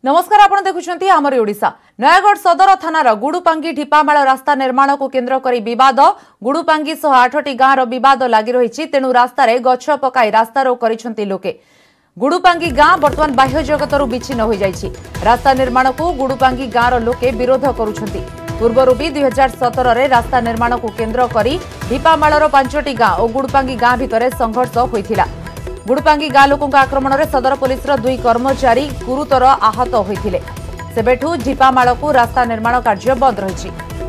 नमस्कार आपण देखुछंती हमर ओडिशा नयागढ़ सदर थानार गुडुपांगी ढिपामाळ रास्ता निर्माण को केन्द्र करी विवाद गुडुपांगी 108 गाँव विवाद लगी रही तेणु रास्तार गछ पकाई रास्ता रोक करिसेंती लोके गुडुपांगी गाँ बर्तमान बाह्य जगतरू विच्छिन्न हो जाइछि। रास्ता निर्माण को गुडुपांगी गाँव लोके विरोध करुछंती। पूर्वरु भी 2017 रे रास्ता निर्माण को केन्द्र करी ढिपामाळर 5टी गाँ और गुडुपांगी गाँ भितर संघर्ष होइथिला। गुडुपांगी गाँ लोकों आक्रमण में सदर पुलिस 2 कर्मचारी गुरुतर आहत होइथिले। सेबेठू ढिपामाळ को रास्ता निर्माण कार्य बंद रही।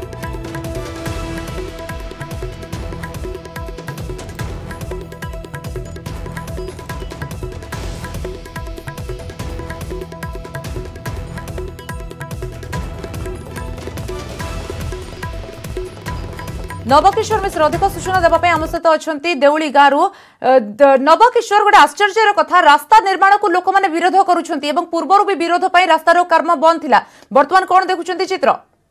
नवकिशोर मिश्र अधिक सूचना देवाई आम सहित अच्छा देउली गाँव नवकिशोर गोटे आश्चर्यर कथा रास्ता निर्माण को लोक मैंने विरोध करुछंती एवं पूर्वर भी विरोध पर रास्ता रोक कर्म बंद थिला वर्तमान कौन देखुछंती चित्र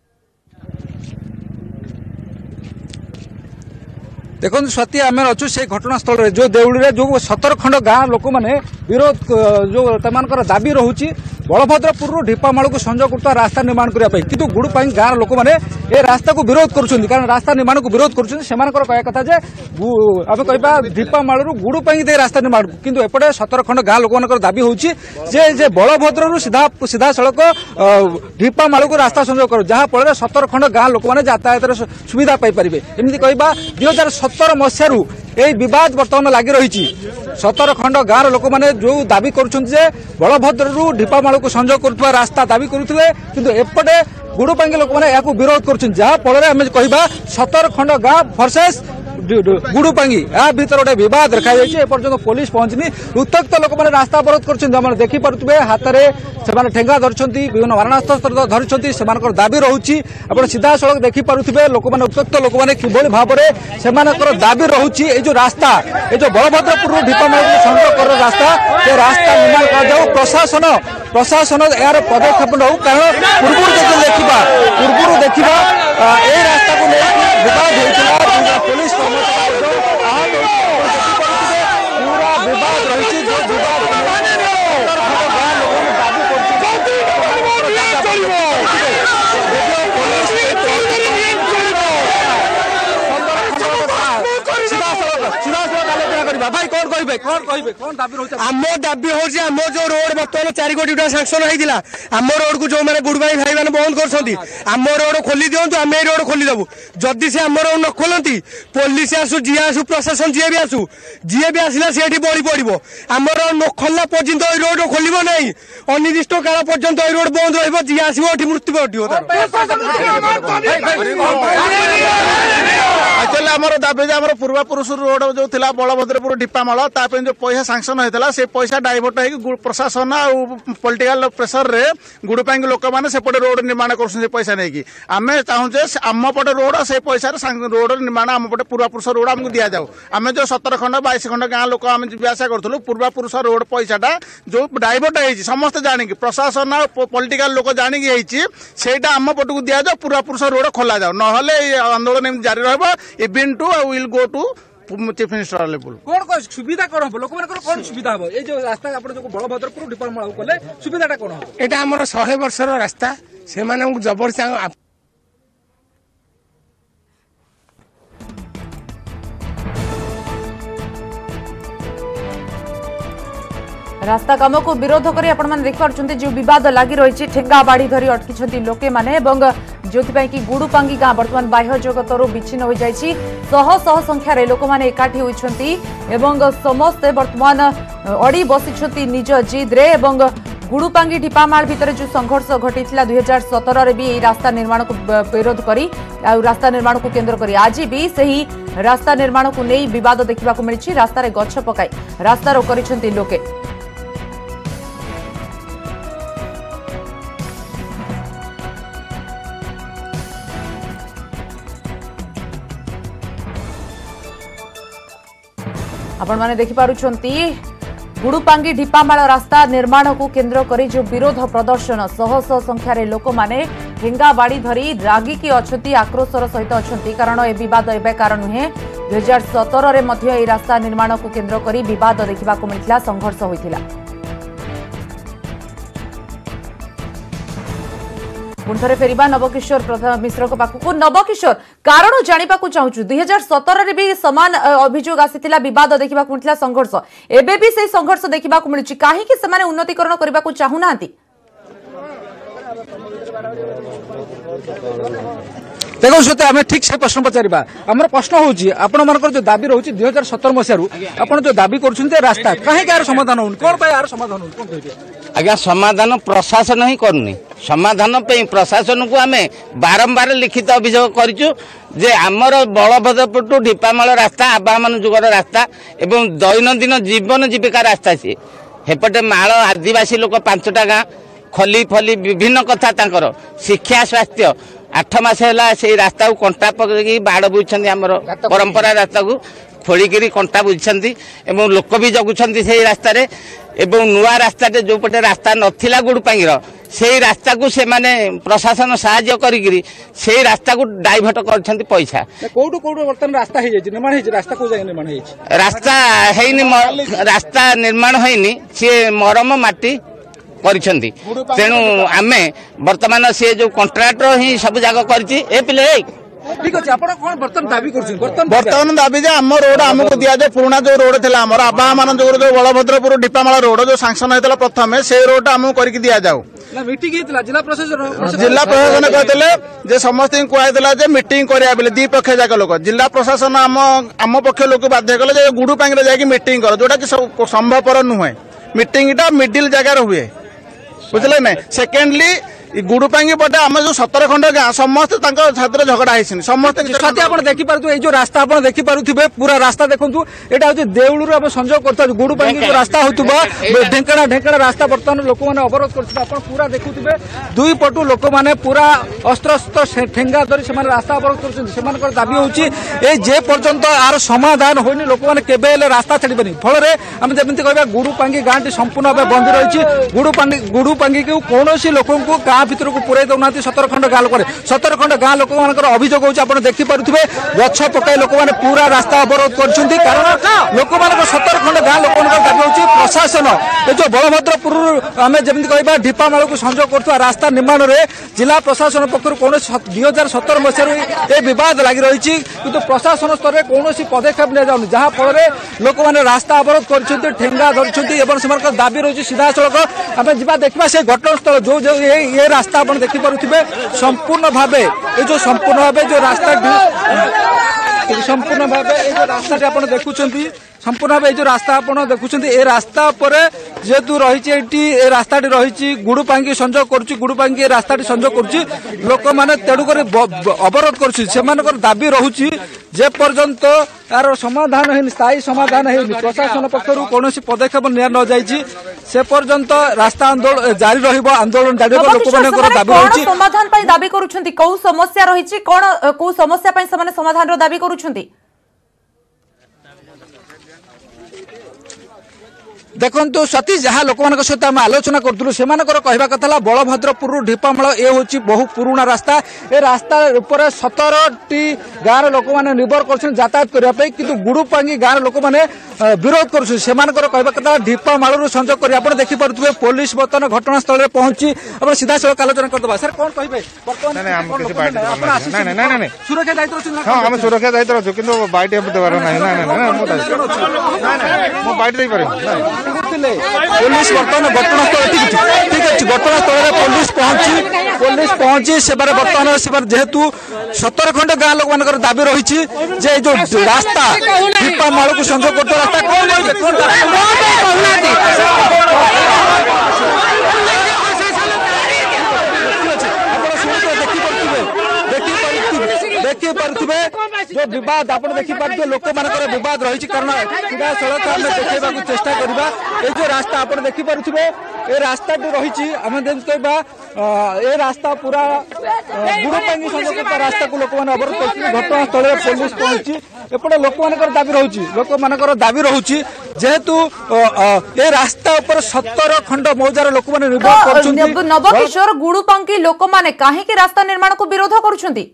देखो स्वाति आम अच्छु से घटनास्थल जो देउली जो 17 खंड गाँ लोक मैंने विरोध जो दाबी रोचे बलभद्रपुर ढिपामाळ को संजोग करता रास्ता निर्माण करने किंतु गुडुपांगी गाँव लोक मैंने ए रास्ता को विरोध करुछंती कारण रास्ता निर्माण को विरोध करुछंती कहया कथा जे आम कहबा ढिपामाळ गुडुपांगी दे रास्ता निर्माण किंतु एपटे 17 खंड गाँ लोक मानकर दाबी होउची जे बलभद्ररु सीधा सड़क ढिपामाळ को रास्ता संजोग कर जहाँ फल 17 खंड गाँ लोक मैंने यातायात सुविधा पाई पारे एमती कहबा 2017 मसीहारू यही बद बर्तमान लगी रही 17 खंड गाँव लोक मैंने जो दाबी करुछंती बलभद्ररु ढिपामाळ को संजोग करुवा रास्ता दाबी करुथिले किंतु एपटे गुडुपांगी लोक मैंने याकू विरोध करुछंती जहाँ फल आम कहबा 17 खंड गाँ वर्सेस गुडुपांगी या भीतर गोटे बद रखा एपर्तंत पुलिस पहुंचनी उत्त्यक्त लोक मैंने रास्ता अवरोध कर देखिपे हाथ में ठेंगा धरती विभिन्न मारणास्त्र धरती से दाबी रोचे आप सीधा सड़क देखिपे लोक मैंने उत्त्यक्त लोक मैंने किभली भाव में दाबी रोचे ये जो रास्ता ये जो बलभद्रपुर ढिपामाळ संजोग कर रास्ता ये रास्ता निर्माण कर प्रशासन यार पदक्षेप नौ कारण पूर्व देखा ये रास्ता को लेकर विवाद होता पुलिस कर्मचारी जो आहत पूरा विवाद रही जो भाई कौन दाबी होची आम जो रोड बर्तमान 4 कोटी टाका सांक्शन होता आम रोड को जो मैंने गुडुपांगी भाई मैंने बंद कर आम रोड खोली दिंतु आम रोड खोलीदेवु जदि से आम रोड न खोलती पुलिस आसू जी आसू प्रशासन जी भी आसू जी भी आसला से बड़ी पड़ो आम रोड न खोलला पर्यंत रोड खोल ना अनिर्दिष्ट काल पर्यंत रोड बंद रही आसो मृत्यु घटो आम दाबी आम पूर्वपुरुष रोड जो थी बलभद्रपुर ढिपामाळ जो पैसा सांक्शन होता से पैसा डाइवर्ट हो प्रशासन पॉलिटिकल प्रेसर रे गुडुपांगी लोक मैंने सेपटे रोड निर्माण कर पैसा नहीं आम चाहूचे आम पटे रोड से पैसा रोड निर्माण आम पटे पूर्वपुरुष रोड आमको दि जाऊ आम जो 17 खंड 22 खंड गाँ लोक आम जीवासा करूँ पूर्वपुरुष रोड पैसाटा जो डाइवर्ट हो समस्त जाणिकी प्रशासन पॉलिटिकल लोक जाणिकी सेटा आम पटक दि जाऊ पूर्वपुरुष रोड खोल जाऊ ना आंदोलन जारी रहा to will go to chief minister level कौन सुविधा कौन हम लोक कौन सुविधा हम ये जो रास्ता जो बलभद्रपुर ढिपामाळ कले सुविधाटा कौन हम एटा हमर 100 वर्षर रास्ता से माने जबरदस्ती रास्ता काम को विरोध करी आपण माने देख पारछंती जो विवाद लागि रही ठेंगा बाड़ी धरी अटकी लोके माने जो कि गुडुपांगी गाँ बर्तमान बाह्य जगतरू विच्छिन्न हो जाइछि शह संख्यार लोक मैंने एकाठी होइछंती एवं समस्ते बर्तमान अड़ी बसिछंती निज जिद रे एवं गुडुपांगी ढिपामाळ भितर जो संघर्ष घटी 2017 रे भी रास्ता निर्माण को विरोध करी रास्ता निर्माण को केन्द्र करी आज भी सही रास्ता निर्माण को नहीं विवाद देखा मिली रास्तार गछ पकाई रास्ता रोक करिछंती लोके आपण माने देखि पारुछंती गुडुपांगी ढिपामाळ रास्ता निर्माण को केन्द्र करी जो विरोध प्रदर्शन शह संख्यार लोक माने ठेंगा बाड़ी धरी रागिकी अछंती आक्रोशर सहित अछंती कारण ए विवाद एबेकार नुहे 2017 रे मध्य ए रास्ता निर्माण को केन्द्र करी विवाद देखा मिलता संघर्ष होइथिला। पुणिथरे फेरिबा नवकिशोर मिश्र पाखक नवकिशोर कारण जानिबा चाहूँ 2017 भी समान अभियोग आसीथिला विवाद देखा मिलता संघर्ष एबे भी से संघर्ष देखा मिलूँ कहीं से उन्नतीकरण करने को चाहूना देखो सत्य आम ठीक से प्रश्न पचारिबा हमर प्रश्न होची आपण मानकर जो दाबी रहउची 2017 मसियारू आपण जो दाबी करछुंते रास्ता काहे कार समाधान होन कोन पय यार समाधान होन कोन कहबे आज्ञा समाधान प्रशासन ही करनी समाधान पे प्रशासन को आम बारंबार लिखित अभियोग करूँ जे आमर बलभद्रपुर टू ढिपामाल रास्ता आबामान जुगर रास्ता एवं दैनंदिन जीवन जीविका रास्ता सी हेपटे माल आदिवासी लोक 5टा गाँ खली फली विभिन्न कथा तांकर शिक्षा स्वास्थ्य 8 मास है से रास्ता को कंटा पकड़ बाड़ बुझे आमर परंपरा रास्ता को खोलिकी कंटा बुझे एवं लोक भी जगुंट से रास्ता एवं नुआ रास्ता जो पटे रास्ता नथिला गुड़पांगीर से रास्ता को से माने प्रशासन साहाय्य करी से रास्ता को डाइवर्ट कर पैसा कोठो कोठो वर्तमान रास्ता हे जे निर्माण हे रास्ता को जाय निर्माण हे रास्ता हेनी रास्ता निर्माण होइनी से मरम माटी करिसेंती तेणु आमे वर्तमान से जो कॉन्ट्रैक्टर ही सब जाग करछि ए पिले ठीक अछि आपण कोन बर्तन दाबी करछन बर्तन दाबी जे हम रोड हमको दिया जे पुराना जो रोड थिला हमर आबा मान जो बलभद्रपुर ढिपामाल रोड जो सैंक्शन हेतला प्रथमे से रोड हमको करके दिया जाऊ ना मीटिंग हेतला जिला प्रशासन कहतले जे समस्त कहला जे मीटिंग करिया बेले दी पक्ष जाक लोक जिला प्रशासन आम पक्ष लोक बाध्य कले जे गुडू पांगरे जाके मीटिंग कर जोटा कि संभवपर नुहे मीटिंग टा मिडिल जगह हुए बुझले ना सेकेंडली गुड़ुपांगी पटे आम जो 17 खंड गाँ समस्त छात्र झगड़ा है समस्त देखी पारे जो रास्ता आप देखी पारे पूरा रास्ता देखु यहाँ हूँ देउलू आम संजोग कर गुड़ुपांगी जो रास्ता होगा ढेंकाना ढेंकाना रास्ता बर्तमान लोक मैंने अवरोध कर पूरा देखुए दुई पटु लोक मैंने पूरा अस्त्र ठेंगा धरी से रास्ता अवरोध कर दाबी होची जे पर्यंत आर समाधान होनी लोक मैंने केबे रास्ता छाड़बेनि फल आम जमी कह गुड़ुपांगी गाँटी संपूर्ण भाव बंद रही गुड़ुपांगी को कौन लोक गाँ भितर को पुराई दौना 17 खंड गाँ लोक 17 खंड गाँ लोक अभियोग होती देखिपे गछ पकाई लोक मैंने पूरा रास्ता अवरोध कर कारण लोक 17 खंड गाँ लोक दाबी होची प्रशासन ये जो बलभद्रपुर आम जमी कह ढिपामाल को संजोग कर रास्ता निर्माण में जिला प्रशासन पक्ष कौन 2017 मसीह बद लगी रही कि प्रशासन स्तर में कौन पदक्षेप नि जाऊनी जहाँफल लोक मैंने रास्ता अवरोध कर ठेंगा धरती दाबी रही सीधा सड़क आम जा देखा से घटनास्थल जो ये रास्ता आप देखिपे संपूर्ण भाव जो संपूर्ण भाव जो रास्ता संपूर्ण भाव जो रास्ता आप देखुं संपूर्ण भाव जो रास्ता आप देखुं ए रास्ता पर जेहेतु रही रास्ता रही गुड़ुपांगी संजोग कर गुड़ुपांगी रास्ता संजोग कर लोक मैंने तेणुक अवरोध कर दाबी रोचे जे पर्यंत यार समाधान है स्थायी समाधान है प्रशासन पक्षर कौन पदक्षेप नि जाइए से पर्यंत रास्ता आंदोलन जारी आंदोलन जारी लोक दाबी रही समाधान दाबी करुछंती कौ समस्या रही कौन कौ समस्या समाधान दाबी करुछंती देखो सती जहाँ लोक सहित आम आलोचना करूँ से कहवा कथा बलभद्रपुर ढिपामाल ये हूँ बहु पुराना रास्ता ए रास्ता ऊपर 17टी गाँव लोक मैंने निर्भर कर यातायात करने कि गुड़ुपांगी गाँव लोक मैंने विरोध कहवा कथा ढिपामाल संजोग कर आप देखिपे पुलिस बर्तमान घटनास्थल में पहुंची आप सीधा सड़क आलोचना करदे सर कौन कहे सुरक्षा दायित्व सुरक्षा दायित्व कि बाइट पुलिस बर्तमान घटनास्थल ठीक अच्छे घटनास्थल में पुलिस पहुंची से बर्तमान से जेहेतु 17 खंड गाँ लोक मान दाबी रही जो रास्ता ढिपामाल को संजोग कर रास्ता देखिपे जो विवाद आप देखिपे लोक मान बद रही कारण सीधा सड़क आम देखा चेष्टा करवा ये जो रास्ता आप देखिपे ये रास्ता रही आम कह ये रास्ता पूरा गुड़ुपांगी संजोग रास्ता को लोक मैंने अवरोध कर घटनास्थल में पुलिस पहुंची एपटे लोक मान दाबी रोचे जेहेतु ये रास्ता ऊपर 17 खंड मौजार लोक मैंने निर्भर कर नवकिशोर गुड़ुपांगी लोक मैंने कहीं रास्ता निर्माण को विरोध करुछंती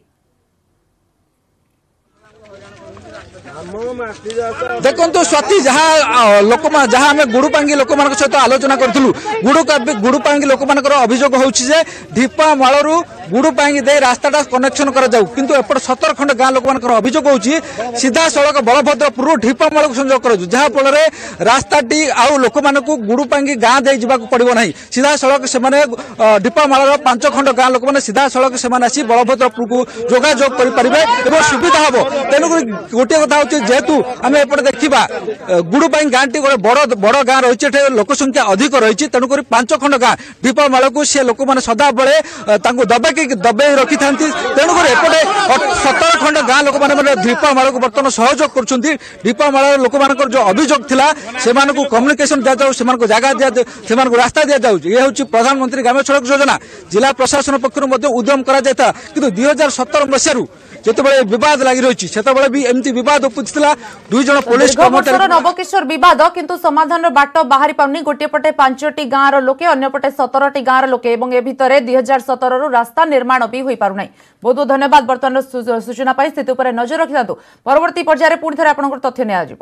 देखो स्वाति जहाँ लोक जहाँ आम गुड़ुपांगी लोक सहित आलोचना करूँ गुड़ुपांगी लोक अभियोग होची जे ढिपामाल गुड़ुपांगी दे रास्ता कनेक्शन कर जाऊ किंतु एपट 17 खंड गाँ लोक मान अभियोग होची सीधा सड़क बलभद्रपुर ढिपामाल को संजोग कर जहाँ फल रास्ताटी आउ लोक मान गुड़ुपांगी गाँ दे जावाक पड़ो ना सीधा सड़क से ढिपामाल 5 खंड गाँ लोक मैंने सीधा सड़क से आसी बलभद्रपुर को जोगाजोग करेंगे सुविधा हम तेणुक गोटे कथा हूँ जेहेतु आम एपटे देखा गुड़ुपांगी गाँटी गोटे बड़ गाँ रही लोक संख्या अधिक रही तेणुक 5 खंड गाँ ढिपामाल को सी लोक मैंने सदाबले दबे रखी था तेणुक एपटे 17 खंड गाँ लोक मैंने ढिपामाल को बर्तमान सहयोग कर ढिपामाल लोक मान जो अभियोग थिला से कम्युनिकेशन दि जाऊ से जगह दि से रास्ता दि जाऊ ये हूँ प्रधानमंत्री ग्राम्य सड़क योजना जिला प्रशासन पक्ष उद्यम करा कि 2017 मसीह जिते बद लगी रही से भी एमती बद उपजिला 2 जन पुलिस कर्मचारी नवकिशोर बद किंतु समाधान बाट बाहरी पाउनी गोटे पटे 5टी गाँव लोके अन्यपटे 17टी गाँव लोके ए भितर 2017 रास्ता निर्माण भी हो पारना। बहुत बहुत धन्यवाद बर्तमान सूचना स्थिति पर नजर रखि परवर्ती पर्यायर पुणी थे आप तथ्य नि।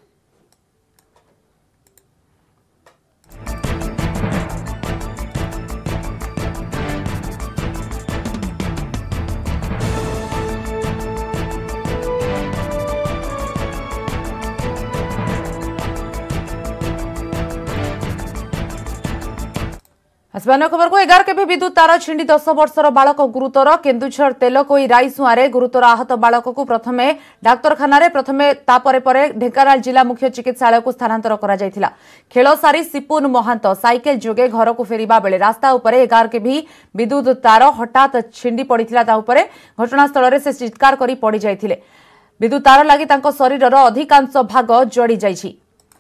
हसबान खबर को 11 के विद्युत तार छिंडी 10 वर्षर बालक गुरुतर केन्दुझर तेलकोई राईसुआरे गुरुतर आहत बालक को प्रथमे डाक्तरखाना तापरे ढेंकानाल जिला मुख्य चिकित्सालय को स्थानांतर करा जायथिला। खेल सारी सिपुन महांत साइकेल जोगे घर को फेरिबा बेले रास्ता उपरे 11 के विद्युत तार हठात छिंडी पड़िथिला ता उपरे घटनास्थल से चित्कार करी पड़ी जायथिले। विद्युत तार लागि तांको शरीरर अधिकांश भाग जड़ी जायछि।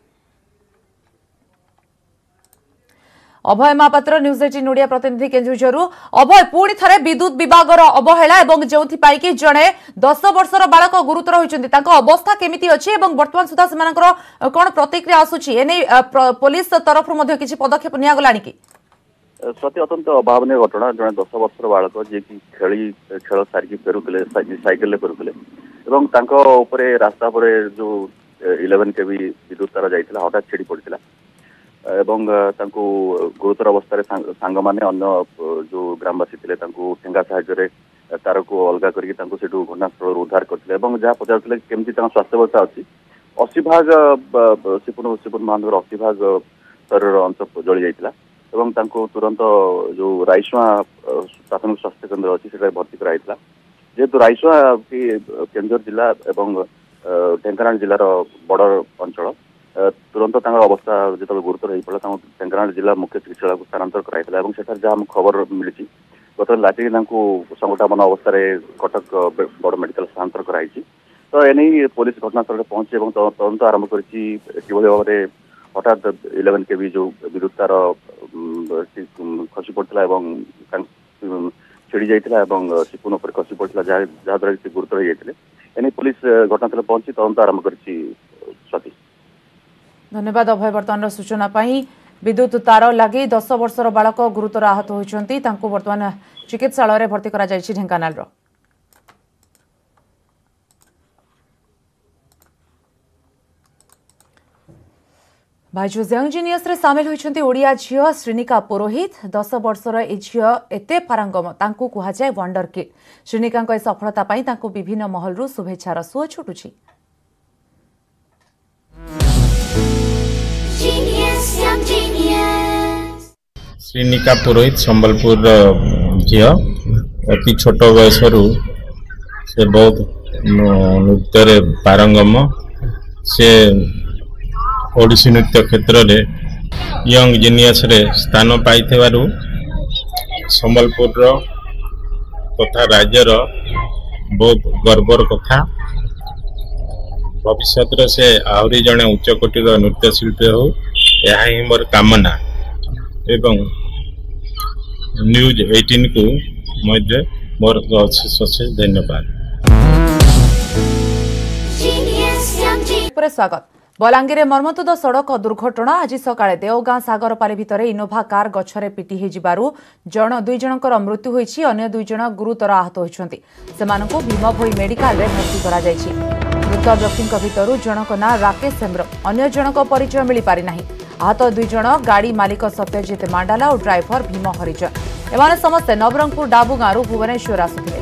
अभय महापात्र न्यूज 18 ओडिया प्रतिनिधि केन्दुझर। अभय पुणी थे विद्युत विभाग अवहेला और जो जड़े 10 वर्षर बालक गुरुतर होती अवस्था केमिति अच्छी बर्तमान सुधा से कौन प्रतिक्रिया आसूची एने पुलिस तरफ किसी पदक्षेप निगला कि सत्य अत्यंत अभावनीय घटना जड़े 10 वर्षर बालक जी खेल सारिकी फेरुले साइकेल फेरुले रास्ता पर जो 11 केवी विद्युत तार जाइला हठात छिड़ी पड़ता एवं गुरुतर अवस्था सांग मैंने अन्य जो ग्रामवासी थे ठेंगा साहाय्य तार को अलग करके घटनास्थल उद्धार करते जहाँ पचार केमती स्वास्थ्य अवस्था अच्छी 80 भाग सिपुन महान 80 भाग शरीर अंश जली जाता तुरंत जो राईसुआ प्राथमिक स्वास्थ्य केन्द्र अच्छी से भर्ती कराइला जेहेतु राईसुआ केन्दुझर जिला एवं ढेंकानाल जिलार बॉर्डर अंचल तुरंत अवस्था जो गुरुतर हो पड़ा ढेंकानाल जिला मुख्य चिकित्सालय को स्थानांतर कराइला जहाँ खबर मिली गत राति संकटापन्न अवस्था कटक बड़ मेडिकल स्थानांतर कराई तो एने पुलिस घटनास्थल पहुंची तदंत आरंभ कर भाव में हठात 11 केवी जो विद्युत तार खसी पड़ता छिड़ी जाता सिपुन उपर खसी पड़ता जहाद्वारा गुरुतर हो जाते एने पुलिस घटनास्थल पहुंची तदंत आरंभ कर। धन्यवाद अभय बर्तमान सूचना विद्युत तार लगी 10 वर्षर बालक गुरुतर आहत होती बर्तमान चिकित्सालय भर्ती करा जायछि ढेंकानाल। भाइजूस यंग जीनियस रे सामिल होइछन्ति ओडिया झियो श्रीनिका पुरोहित 10 वर्षर ए झियो एते पारंगम तांकु कुहा जाय वंडर किड। श्रीनिका ए सफलता पई तांकु विभिन्न महलरु शुभेच्छार सुଅ छुटुछि। श्रीनिका पुरोहित संबलपुर झील अति छोट बयस से बहुत नृत्य पारंगम से ओडिसी नृत्य क्षेत्र में यंग जीनियस रे स्थान पाई संबलपुर तथा राज्यर बहुत गर्वर कथा। भविष्य से आहरी जड़े उच्च कोटीर नृत्य शिल्पी हो यह ही मोर कामना एवं न्यूज 18 को मोर अशेष धन्यवाद। स्वागत। बलांगीर मर्मतुद सड़क दुर्घटना आज सकाळे देवगां सागरपाली भितर इनोभा कार गछरे पिटी हे जिबारु 2 जनकर मृत्यु होईछि अन्य 2 जन गुरुतर आहत होइछन्ति सेमानकु भीमभोई मेडिकल रे भर्ती करा जायछि। मृत व्यक्तिଙ୍କ भितरु जनक ना राकेश हेम्ब्रम अन्य जनक परिचय मिली पारि नाही। आहत 2 जन गाड़ी मालिक सत्यजित मांडाला और ड्राइवर भीम हरिजन एमाने समस्ते नवरंगपुर डाबू गांव भुवनेश्वर आसुथिले।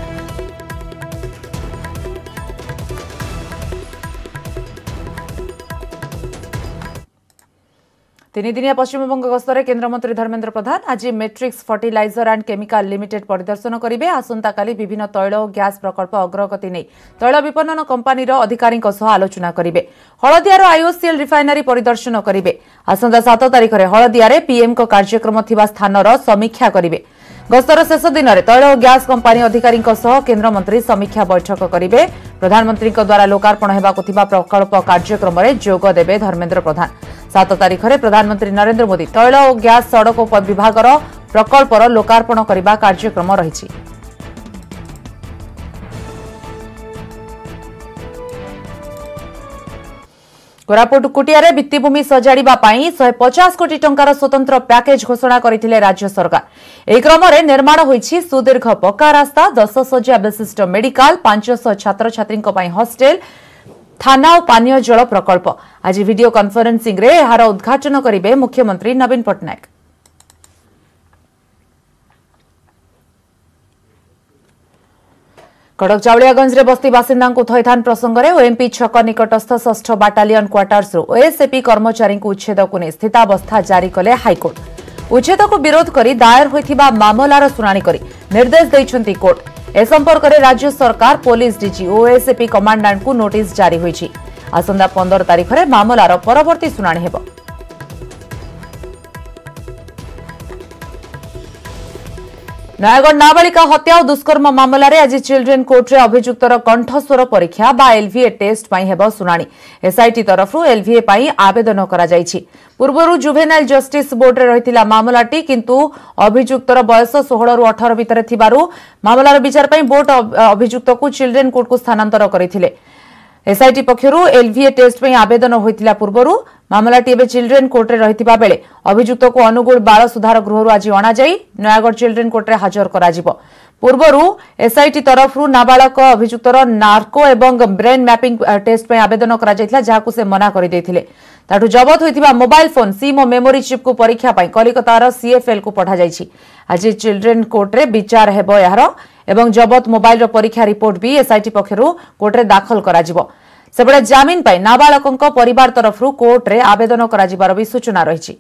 तीन दिनिया पश्चिमबंग गस्तरे केन्द्रमंत्री धर्मेन्द्र प्रधान आज Matrix fertiliser and chemical limited परिदर्शन करेंगे। आसंताकाली विभिन्न तैल और गैस प्रकल्प अग्रगति नहीं तैल विपणन कंपानी अधिकारी आलोचना करेंगे। हलदियार आईओसीएल रिफाइनारी परिदर्शन करेंगे। आसंता 7 तारिख में हलदियारे पीएम को कार्यक्रम थिबा स्थानर समीक्षा करेंगे। गस्तर शेष दिन में तैल और गैस कंपानी अधिकारी केन्द्रमंत्री समीक्षा बैठक करेंगे। प्रधानमंत्री द्वारा लोकार्पण होगाकु थिबा प्रकल्प कार्यक्रम में जोग देबे धर्मेन्द्र प्रधान। 7 तारिख में प्रधानमंत्री नरेंद्र मोदी तैल और गैस सड़क विभाग प्रकल्पर लोकार्पण करने कार्यक्रम रही। कोरापुट कुटिया भित्तिभूमि सजाड़ा 150 कोटी टंकार स्वतंत्र पैकेज घोषणा करथिले राज्य सरकार। एही क्रम में निर्माण होईछि सुदीर्घ पक्का रास्ता, 10 शଯ୍ୟା विशिष्ट मेडिकल, 500 छात्र छात्री हॉस्टेल, थाना और पानीय जल प्रकल्प। आज वीडियो कॉन्फ्रेंसिंग रे एहार उद्घाटन करिवे मुख्यमंत्री नवीन पट्टनायक। कड़क चाउलियागंज रे बस्ती बासिंदा थैथान प्रसंग में ओएमपी छक निकटस्थ 6ठ बाटालियन क्वार्टर्स ओएसएपी कर्मचारी उच्छेद को नहीं स्थितावस्था जारी कले हाइकोर्ट। उच्छेद को विरोध करी दायर होइथिबा मामलार सुनानी करी निर्देश दैछंती कोर्ट। ए संपर्क में राज्य सरकार पुलिस डीजी ओएसएपी कमांडेंट को नोटिस जारी होइछि। आसंदा 15 तारिख में मामलार परवर्ती सुनानी हेबो। नयागढ़ नाबालिका हत्या और दुष्कर्म मामलें आज चिल्ड्रेन कोर्ट रे अभियुक्तर कंठस्वर परीक्षा बा एलवीए टेस्ट पाई हेबो सुनानी। एसआईटी तरफ एलवीए पाई आवेदन करा जायछि। पूर्वरु जुवेनाइल जस्टिस बोर्ड रे रहितिला मामलाटी किंतु अभियुक्तर बयस 16 रु 18 भितर थिबारु मामलार विचार पाई बोर्ड अभियुक्त को चिल्ड्रेन कोर्ट को स्थानांतर करथिले। एसआईटी पक्षरु एलवीए टेस्ट पे आवेदन होइतिला। पूर्वरु मामलाटी एबे चिल्ड्रेन कोर्ट रे रहितिबा बेले अभियुक्त को अनुगुण बाल सुधार गृहरु आज अणा जाई नयागढ़ चिल्ड्रेन कोर्ट रे हाजर कराजिबो। पूर्वरु एसआईटी तरफरु नाबालक अभियुक्तर नार्को एवं ब्रेन मैपिंग टेस्ट पे आवेदन करा जायतिला जाहाकु से मना करि दैथिले। ताठु जबत होइतिबा मोबाइल फोन सिम और मेमोरी चिप को परीक्षा पाई कलिकतार सीएफएल को पठा जायछि। आज चिल्ड्रेन कोर्ट रे विचार हेबो यार एवं जबत मोबाइल परीक्षा रिपोर्ट भी एसआईटी पक्षरु कोर्ट रे दाखल कराजिबो। सेबडे जामिन पाई नाबालकंक परिवार तरफरु कोर्ट रे आवेदन कराजिबार भी सूचना रहिछि।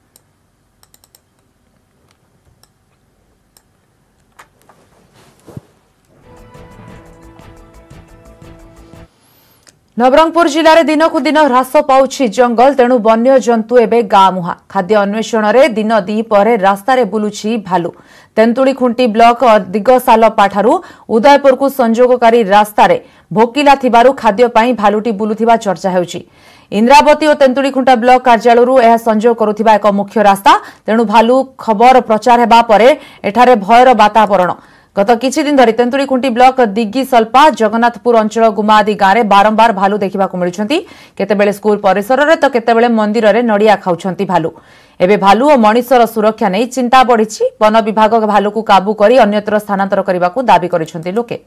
नवरंगपुर जिले में दिन को दिन ह्रास पाउछि जंगल, तेणु वन्य जंतु एवं गाँ मुहा। खाद्य अन्वेषण में दिन द्विपहरे रास्तार बुलुछि भालू। तेंतुली खुंटी ब्लॉक दिगसालपा ठारू उदयपुर को संजोगकारी रास्तार भोकिला थिबारु खाद्य पाई भालुटी बुलुथिबा चर्चा हेउछि। इंद्रावती और तेंतुली खुंटा ब्लॉक कार्यालयरू यह संजोग करुथिबा एक मुख्य रास्ता, तेणु भालू खबर प्रचार हेबा परे एठारे भयर वातावरण। गत किछि दिन धरि तेंतुलीखुंटी ब्लॉक दिगिसल्पा जगन्नाथपुर अंचल गुमा आदि गाँव में बारंबार भालू देखा मिलुछंती। केतेबेले स्कूल परिसर में तो केतेबेले मंदिर में नड़िया खाउछंती भालू। एबे भालू और मनिषर सुरक्षा नहीं चिंता बढ़ी। वन विभाग भालू को काबू करी अन्यत्र स्थानांतर करने को दाबी करिसेंती लोके।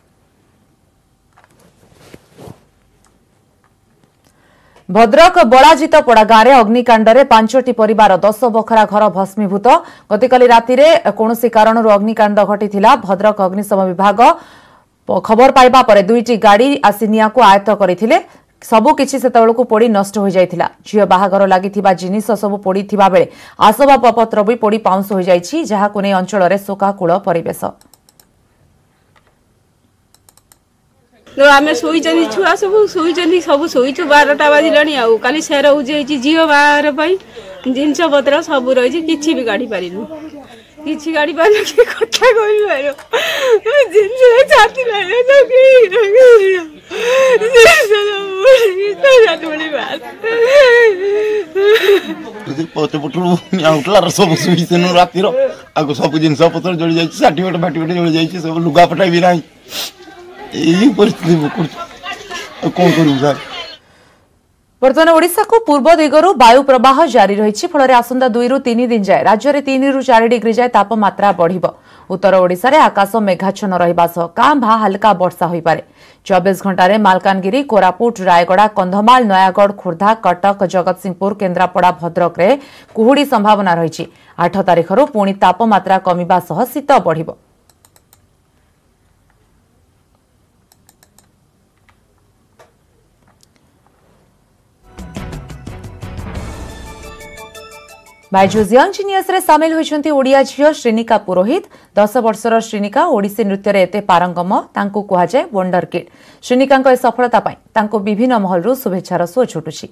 भद्रक बड़ाजितपड़ा गाँव में अग्निकांड में 5टी परिवार 10 बखरा घर भस्मीभूत। गतकाली राति कौनसी कारण अग्निकांड घटी। भद्रक अग्निशम विभाग खबर पाइबा परे 2टी गाड़ी आसी निया को आयत्त करथिले। सबुकिछि सेतेबेलकु पोड़ी नष्ट हो जाइथिला। झियो बाहागर लागिथिबा जिनिस सब पोड़ीथिबा बेले आसबाबपत्र भी पोड़ी पाउंस हो जाइछि, जाहाकु नै अंचल रे शोकाकुल परिवेश। आम शोचनी छुआ सब शोचनी सब शोचु 12टा बाजिलानी आउ काली सेर उजेछि झियो बाहर पई जिनस पत्र सब रही किछि भी गाड़ी पारिनु किछि गाड़ी पारिनु कि कथा कहबी भाइरो जिनस छाती लागे तो की पते पटरू आउटला सब सुइसेनु रातिर आगो सब जिनस पत्र जळी जाइछि सर्टिफिकेट फार्टिफिकेट जळी जाइछि सब लुगा पटा भी नाही। यही परिस्थिति कौन करूँ सर। बर्तमान ओडिशा को पूर्व दिगरू वायु प्रवाह जारी रही फल आसंता 2 ରୁ 3 दिन जाए राज्य में 3 ରୁ 4 डिग्री जाए तापमात्रा बढ़िब। उत्तर ओडिशा रे आकाश मेघाच्छन्न रहिबा सह कां भा हल्का वर्षा होई पारे। 24 घंटे मालकानगिरी, कोरापुट, रायगड़ा, कंधमाल, नयागढ़, खोर्धा, कटक, जगतसिंहपुर, केन्द्रापड़ा, भद्रक रे कुहुड़ी संभावना रही। 8 तारिखर पुणी तापमात्रा कमिबा सह शीत बढ़िब। बाइजुज यंग जीनियस रे सामिल होइछंती ओडिया झियो श्रीनिका पुरोहित। 10 वर्षर श्रीनिका ओडिसी नृत्य रे एते पारंगम तांको कुहा जाय वंडर किड। श्रीनिकांको ए सफलता पई तांको विभिन्न महलरु शुभेच्छार सुଅ छुटुछि।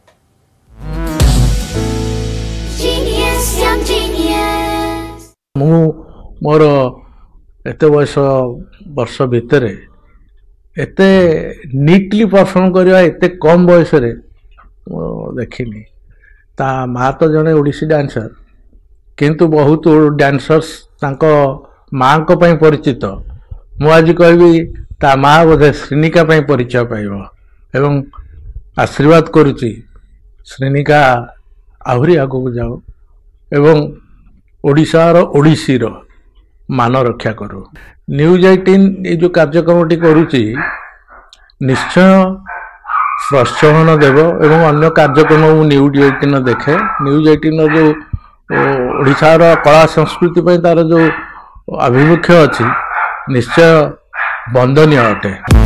मु मोर एते वर्ष भितर एते नीटली परफॉर्म करवा एते कम बयस रे देखिनी। ता माँ तो जड़े ओडिसी डांसर किंतु बहुत डांसर्स तांको माँ को पई परिचित। मु आज कहबी ता माँ बोधे श्रीनिका पई परिचय पाइबो एवं आशीर्वाद करुची श्रीनिका आहुरी आगो जाओ एवं ओडिशा रो ओडिसी रो मान रक्षा करू। न्यूज 18 ये जो कार्यक्रम करुची निश्चय प्रोत्साहन देव एवं अन्य कार्यक्रम न्यूज 18 देखे। न्यूज 18 जो ओडिशार कला संस्कृति पर तार जो आभिमुख्य अच्छी निश्चय वंदनीय अटे।